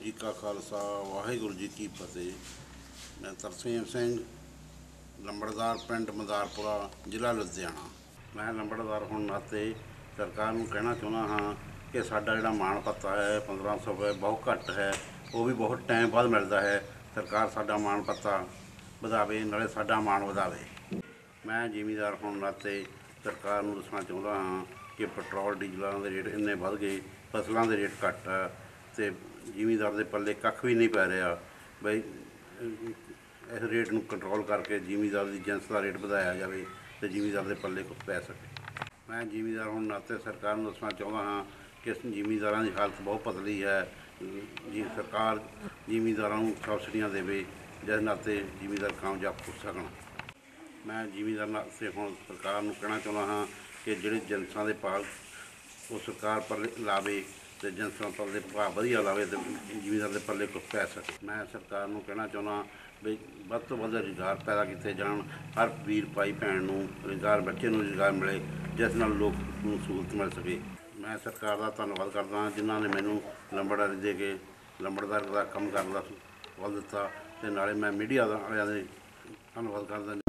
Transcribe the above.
जी का खालसा वाहिगुरू जी की फतेह। मैं तरसेम सिंह लंबड़दार पिंड मदारपुरा ਜ਼ਿਲ੍ਹਾ ਲੁਧਿਆਣਾ। मैं लंबड़दार होने नाते सरकार ਨੂੰ कहना चाਹੁੰਦਾ ਹਾਂ कि ਸਾਡਾ ਜਿਹੜਾ ਮਾਣ ਭੱਤਾ है 1500 ਰੁਪਏ बहुत घट है, वो भी बहुत टाइम बाद मिलता है। सरकार साडा माण भत्ता ਵਧਾਵੇ, नाले साडा माण ਵਧਾਵੇ। मैं ਜ਼ਿਮੀਂਦਾਰ होने नाते सरकार ਨੂੰ ਦੱਸਣਾ ਚਾਹੁੰਦਾ ਹਾਂ कि ਪੈਟਰੋਲ ਡੀਜ਼ਲਾਂ ਦੇ ਰੇਟ ਇੰਨੇ ਵੱਧ ਗਏ, ਫਸਲਾਂ ਦੇ ਰੇਟ ਘੱਟ ਆ ਤੇ ਜ਼ਿਮੀਂਦਾਰ ਦੇ ਪੱਲੇ ਕੱਖ ਵੀ ਨਹੀਂ ਪੈ ਰਿਹਾ। ਬਈ ਇਸ ਰੇਟ ਨੂੰ ਕੰਟਰੋਲ ਕਰਕੇ ਜ਼ਿਮੀਂਦਾਰ ਦੀ ਜਿਣਸ ਦਾ ਰੇਟ ਵਧਾਇਆ ਜਾਵੇ ਤੇ ਜ਼ਿਮੀਂਦਾਰ ਦੇ ਪੱਲੇ ਕੁਛ ਪੈ ਸਕੇ। ਮੈਂ ਜ਼ਿਮੀਂਦਾਰ ਹੋਣ ਨਾਤੇ ਸਰਕਾਰ ਨੂੰ ਦੱਸਣਾ ਚਾਹੁੰਦਾ ਹਾਂ ਕਿ ਜ਼ਿਮੀਂਦਾਰਾਂ ਦੀ ਹਾਲਤ ਬਹੁਤ ਪਤਲੀ ਹੈ। ਜੀ ਸਰਕਾਰ ਜ਼ਿਮੀਂਦਾਰਾਂ ਨੂੰ ਸਬਸਿਡੀਆਂ ਦੇਵੇ, ਜਿਸ ਨਾਤੇ ਜ਼ਿਮੀਂਦਾਰ ਕਾਮਯਾਬ ਹੋ ਸਕਣ। ਮੈਂ ਜ਼ਿਮੀਂਦਾਰ ਨਾਤੇ ਹੁਣ ਸਰਕਾਰ ਨੂੰ ਕਹਿਣਾ ਚਾਹੁੰਦਾ ਹਾਂ ਕਿ ਜਿਹੜੇ ਜਿਣਸਾਂ ਦੇ ਭਾਅ ਉਹ ਸਰਕਾਰ ਪੱਲੇ ਲਾਵੇ ਤੇ ਜਿਣਸਾਂ ਪੱਲੇ ਭਾਅ ਵਧੀਆ ਲਾਵੇ ਤੇ ਜ਼ਿਮੀਂਦਾਰ ਦੇ ਪੱਲੇ ਕੁਛ ਪੈ ਸਕੇ। ਮੈਂ ਸਰਕਾਰ ਨੂੰ ਕਹਿਣਾ ਚਾਹੁੰਦਾ ਵੀ ਵੱਧ ਤੋਂ ਵੱਧ ਰੁਜ਼ਗਾਰ ਪੈਦਾ ਕੀਤੇ ਜਾਣ, ਹਰ ਵੀਰ ਭਾਈ ਭੈਣ ਨੂੰ ਰੁਜ਼ਗਾਰ, ਬੱਚੇ ਨੂੰ ਰੁਜ਼ਗਾਰ ਮਿਲੇ, ਜਿਸ ਨਾਲ ਲੋਕ ਨੂੰ ਸਹੂਲਤ ਮਿਲ ਸਕੇ। ਮੈਂ ਸਰਕਾਰ ਦਾ ਧੰਨਵਾਦ ਕਰਦਾ ਹਾਂ ਜਿਨ੍ਹਾਂ ਨੇ ਮੈਨੂੰ ਲੰਬੜਦਾਰੀ ਦੇ ਕੇ ਲੰਬੜਦਾਰ ਦਾ ਕੰਮ ਕਰਨ ਦਾ ਵੱਲ ਦਿੱਤਾ, ਅਤੇ ਨਾਲੇ ਮੈਂ ਮੀਡੀਆ ਵਾਲਿਆਂ ਦੇ ਧੰਨਵਾਦ ਕਰਦਾ।